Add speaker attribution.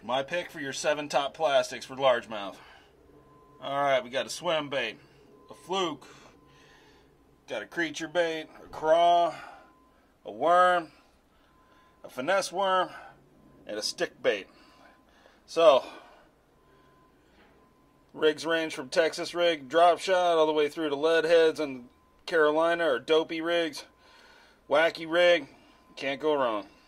Speaker 1: My pick for your 7 top plastics for largemouth. Alright, we got a swim bait, a fluke, got a creature bait, a craw, a worm, a finesse worm, and a stick bait. So, rigs range from Texas rig, drop shot, all the way through to lead heads and Carolina or dopey rigs, wacky rig, can't go wrong.